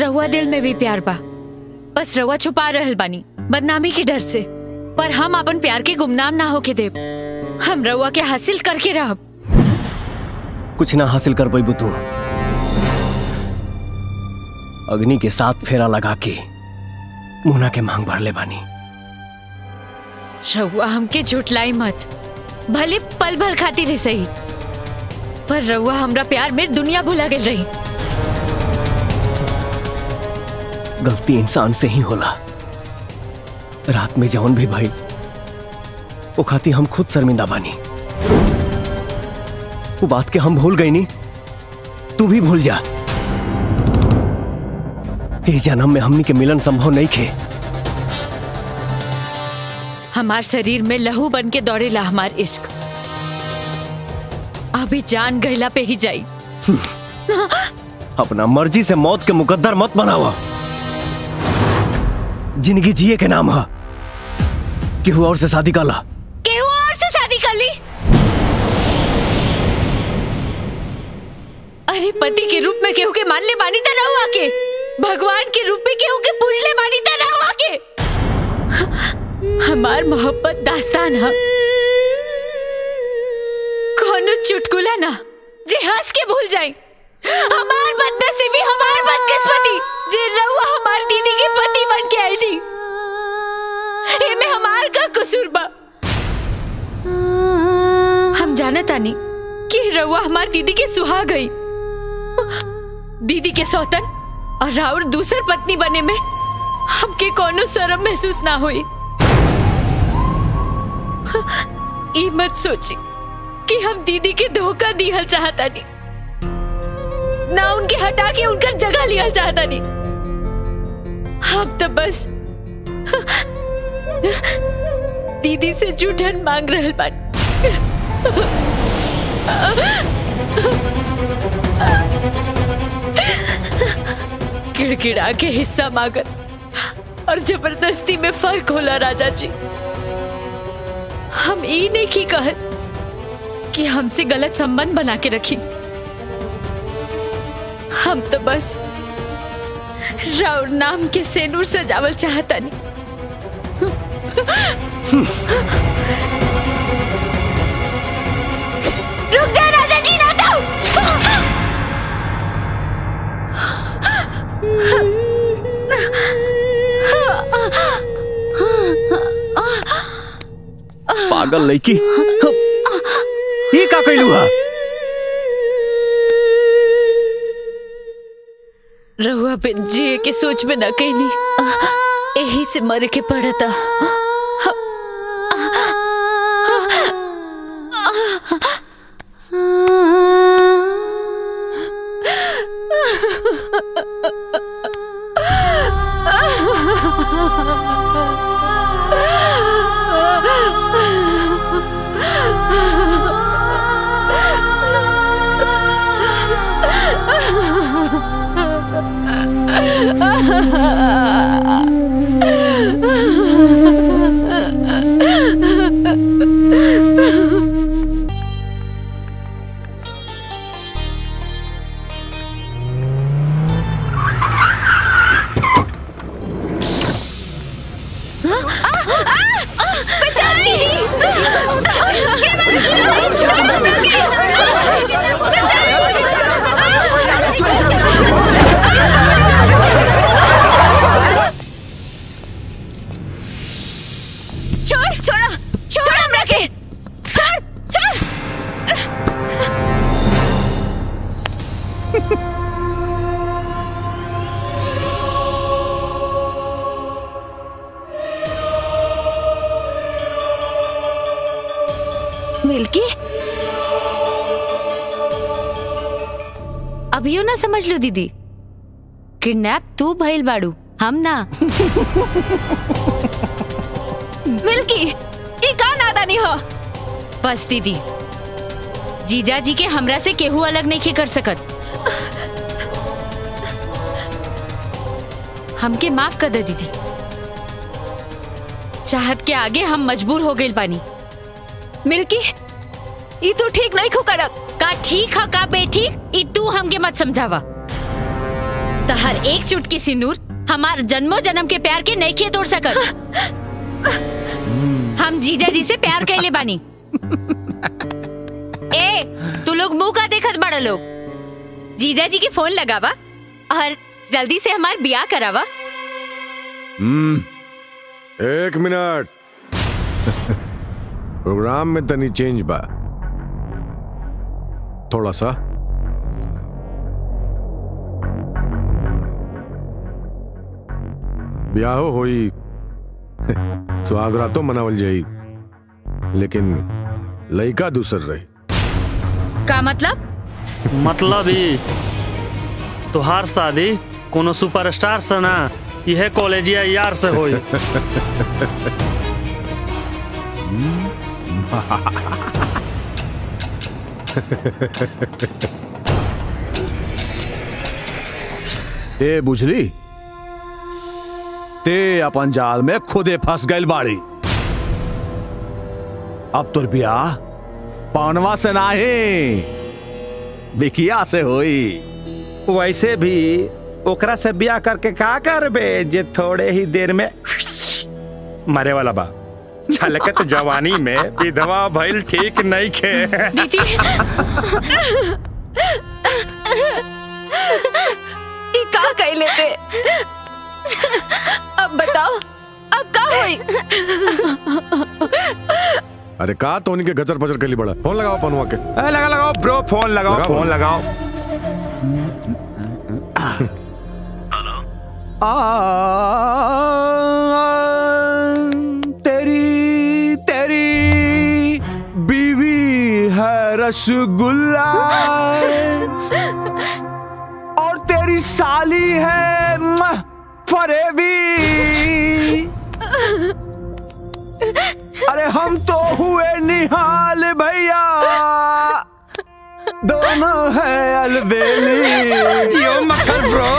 रहुआ दिल में भी प्यार बा, बस रहुआ छुपा रहल बानी बदनामी के डर से। पर हम अपन प्यार के गुमनाम ना होके देब, हम रहुआ के हासिल करके रहब। कुछ ना हासिल कर पाई तू। अग्नि के साथ फेरा लगा के मुना के मांग भर ले बानी। रहुआ हमके झुठलाई मत, भले पल भर खातिर ही सही, पर रहुआ हमरा प्यार में दुनिया भुला गई रही। गलती इंसान से ही होला। रात में जौन भी भाई वो खाती हम खुद शर्मिंदा बानी। वो बात के हम भूल गई नी, तू भी भूल जा। ये जन्म में हमनी के मिलन संभव नहीं खे। हमार शरीर में लहू बन के दौड़ेला हमार इश्क, अभी जान गहला पे ही जाई। अपना मर्जी से मौत के मुकद्दर मत बनावा। जिंदगी जिए के नाम है। केहू और से शादी कर ला। केहू और से शादी कर ली? अरे पति के रूप में केहू के मान ले बानी त रहुआ के, भगवान के रूप में केहू के पूज ले बानी त रहुआ के। हमार मोहब्बत दास्तान है, कोनो चुटकुला ना जे हंस के भूल जाए। हमार बदनसीबी, हमार बदकिस्मती जे रहुआ हमार दीदी के पति बन के आईली। एमे हमार का कसूर बा? हम जानत आनी कि रहुआ हमार दीदी के सुहा गई, दीदी के सौतन और राउर दूसर पत्नी बने में हमके कोनो शर्म महसूस ना हुई। ई मत सोची कि हम दीदी के धोखा दिहल चाहता नहीं, ना उनके हटा के उनका जगह लिया चाहता नहीं। हम तो बस दीदी से जूठन मांग रहल बानी। किड़किड़ा के हिस्सा मांगत और जबरदस्ती में फर्क होला राजा जी। हम ई नहीं की कहत कि हमसे गलत संबंध बना के रखी। हम तो बस राउर नाम के सेनूर सजावल चाहता नहीं। रुक जा राजा जी, ना दो। पागल लड़की, ये का कैलू है? रहुआ पे जिए के सोच में न कैली, यही से मर के पड़ा था। मिल्की, अभियो ना समझ लो दीदी, किडनैप तू भइल बाड़ू, हम ना। मिल्की, ई का नादानी हो? बस दीदी, जीजा जी के हमरा से केहू अलग नहीं कर सकत। हमके माफ कर दे दीदी, चाहत के आगे हम मजबूर हो गए बानी। मिल्की, ई तू ठीक नहीं खो करत का? ठीक है का बेठी, ई तू हमके मत समझावा। तो हर एक चुटकी सिंदूर हमार जन्मों जन्म के प्यार के नहीं तोड़ सकत। हम जीजा जी से प्यार कैले बानी। ए, तू लोग मुंह का देखत बड़ा लोग। जीजा जी की फोन लगावा और जल्दी से हमार ब्याह करावा। 1 मिनट। प्रोग्राम में तनी चेंज बा, थोड़ा सा। ब्याहो होई, सुहागरातो मनावल जाई, लेकिन लड़का दूसर रही। का मतलब? मतलब ही तुहार शादी कोनो सुपरस्टार से ना, यह कॉलेजिया यार से होई। ते बुझली, ते अपन जाल में खुदे फंस गइल बाड़ी। अब तोर ब्याह पानवा से नाही, बिकिया से होई। वैसे भी ओकरा से ब्याह करके का करबे जे थोड़े ही देर में मरे वाला बा। छलकत जवानी में विधवा भइल ठीक नहीं खे। दीदी, ये का कह लेते? अब बताओ, अब का होई? अरे का तो उनके गचर पचर के लिए बड़ा। फोन लगाओ पनुआ के। लगाओ ब्रो, फोन लगाओ, फोन लगाओ। तेरी तेरी बीवी है रसगुल्ला और तेरी साली है फरेबी। अरे हम तो हुए निहाल भैया, दोनों है अलबेली। जियो मक्खन ब्रो।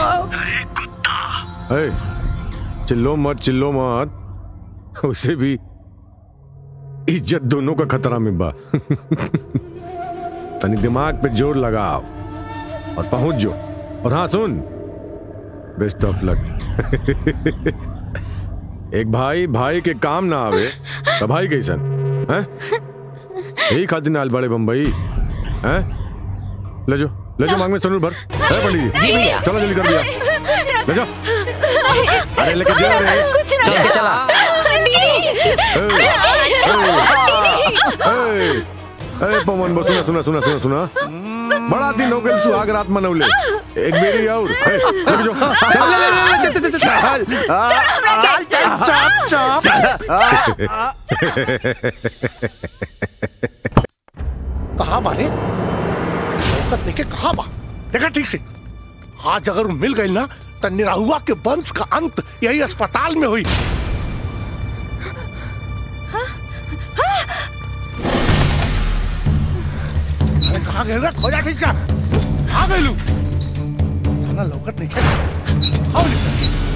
चिल्लो मत। उसे भी इज्जत दोनों का खतरा में बा। तनी दिमाग पे जोर लगाओ और पहुंच जो। और हाँ सुन, बेस्ट ऑफ लक। एक भाई के काम ना आवे तो भाई कैसन हैं? यही खातिर नाल बड़े बम्बई हैं? ले जो मांग में सुनूर भर। पंडित जी चलो जल्दी कर दिया, ले जाओ। अरे लेके जा रहे, चल के चला। पवन बो, सुना। बड़ा दिन हो गए सुहाग रात मनौले। एक बेरी और कहा बाने औकत लेके कहा बा? देखा ठीक से, आज अगर मिल गई ना तो निराहुआ के वंश का अंत यही अस्पताल में हुई। अरे कहाँ गए रे? खोजा ठीक से, कहाँ गए लू? साला लौकत नहीं है। आओ निकल।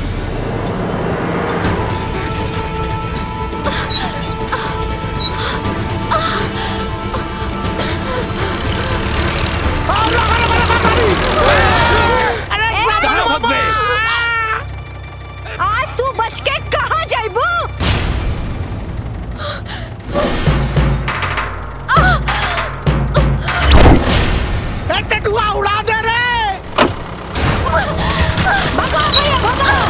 आज तू बच के कहाँ जाइबू? टटुआ उड़ा दे रे। भगाओ भैया, भगाओ।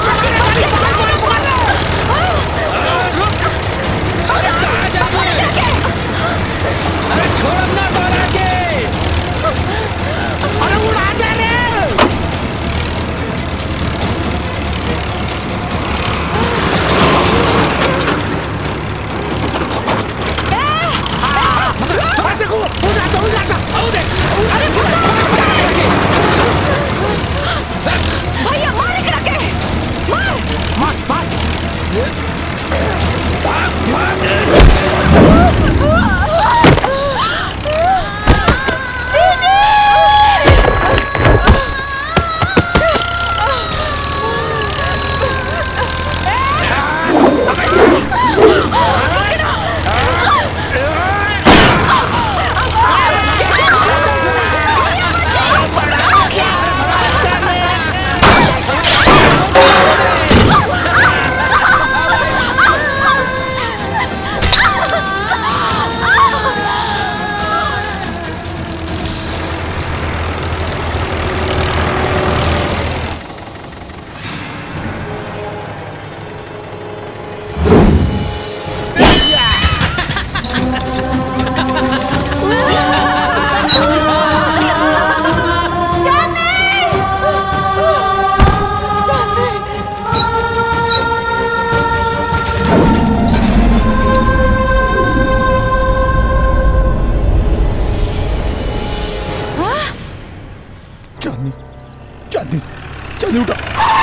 अरे छोड़ ना डरा के। अरे उड़ा दे रे। देखो, उड़ा दो। अरे चांदनी चांदनी चांदनी उठा।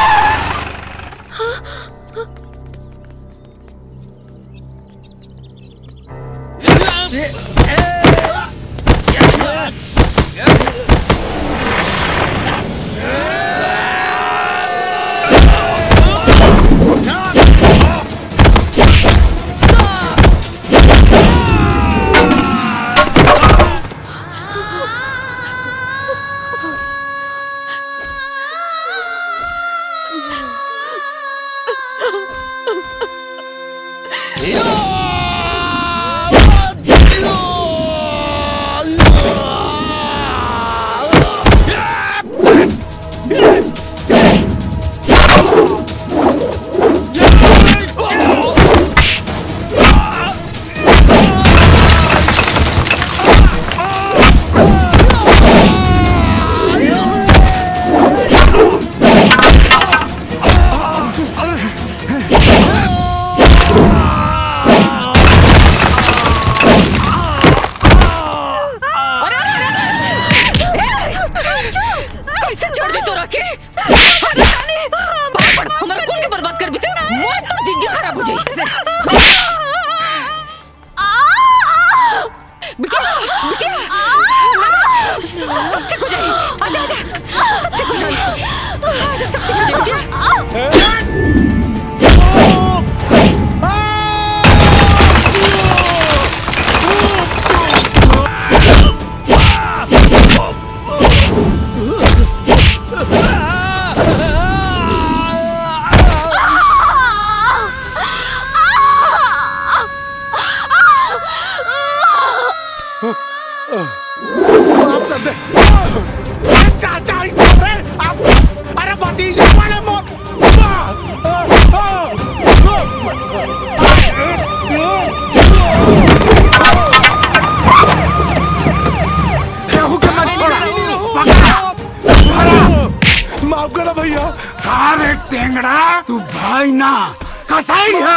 माफ करो भैया। कहा रे टेंगड़ा, तू भाई ना कसाई है।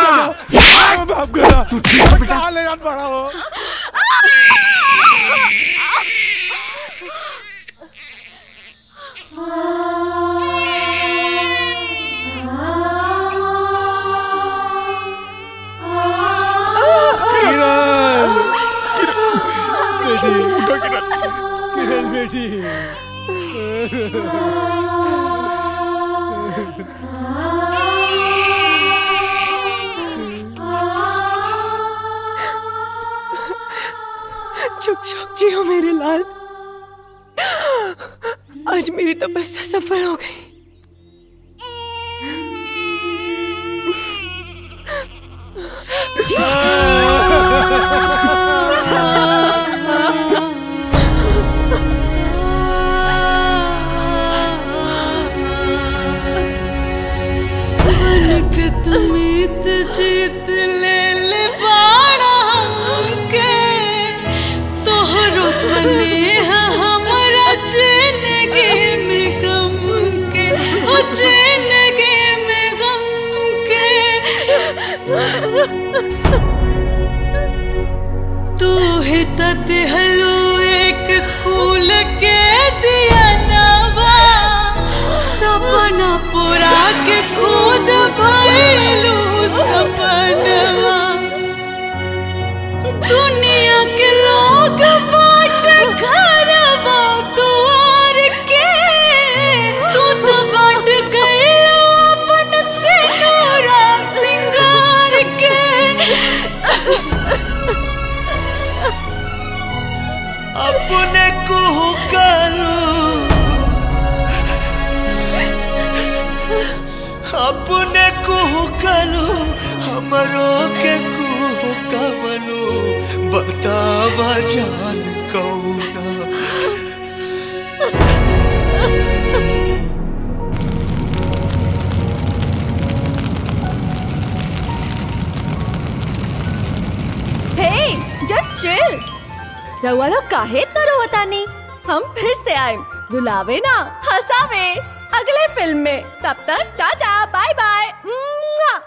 माफ करो। तू ठीक है बेटा? ले जान पड़ा हो। किरण बेटी चुप चुप जियो मेरे लाल। आज मेरी तपस्या सफल हो गई। तुमीत जीत ले बाड़ा हमके, तोहरो स्नेह हमरा जिंदगी में गम के, हो जिंदगी में गम के। तू ही तहलू एक फूल के दिया नवा, सपना पूरा के खुद भइलू सपनवा। दुनिया के लोग बाट घरवा दुआर के, तू तो बाट गइल अपन सिंदूरा सिंगार के। अपने कुहू करू, अपने कुहू करू, हमरो के कुहू कवनु, बतावा जान कौना। हे जस्ट चिल। रउआ लोग काहे इतना रोवतानी? हम फिर से आए, बुलावे ना हंसावे अगले फिल्म में। तब तक टाटा बाय बाय।